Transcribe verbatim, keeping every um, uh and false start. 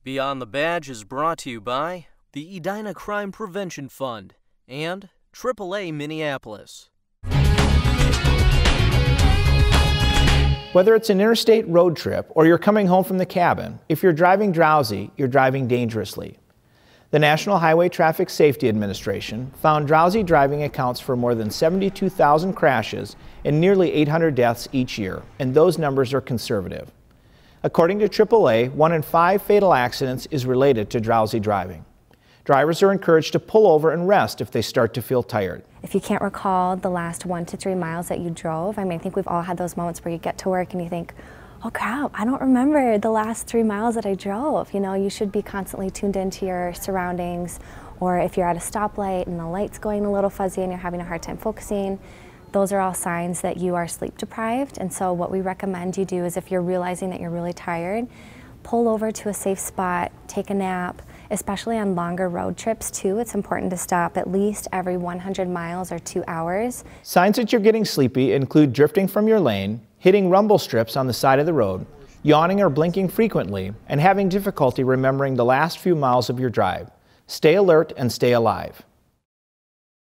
Beyond the Badge is brought to you by the Edina Crime Prevention Fund and triple A Minneapolis. Whether it's an interstate road trip or you're coming home from the cabin, if you're driving drowsy, you're driving dangerously. The National Highway Traffic Safety Administration found drowsy driving accounts for more than seventy-two thousand crashes and nearly eight hundred deaths each year, and those numbers are conservative. According to triple A, one in five fatal accidents is related to drowsy driving. Drivers are encouraged to pull over and rest if they start to feel tired. If you can't recall the last one to three miles that you drove, I mean, I think we've all had those moments where you get to work and you think, oh crap, I don't remember the last three miles that I drove. You know, you should be constantly tuned into your surroundings, or if you're at a stoplight and the light's going a little fuzzy and you're having a hard time focusing, those are all signs that you are sleep deprived. And so what we recommend you do is, if you're realizing that you're really tired, pull over to a safe spot, take a nap. Especially on longer road trips too, it's important to stop at least every one hundred miles or two hours. Signs that you're getting sleepy include drifting from your lane, hitting rumble strips on the side of the road, yawning or blinking frequently, and having difficulty remembering the last few miles of your drive. Stay alert and stay alive.